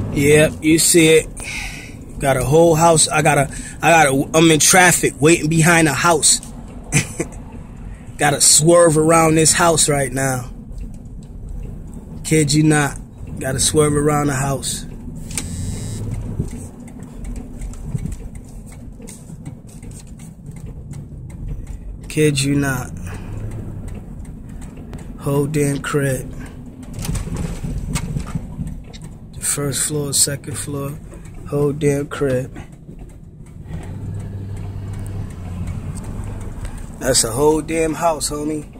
Yep, you see it. Got a whole house. I'm in traffic waiting behind a house. Gotta swerve around this house right now. Kid you not. Gotta swerve around the house. Kid you not. Whole damn crib. First floor, second floor, whole damn crib. That's a whole damn house, homie.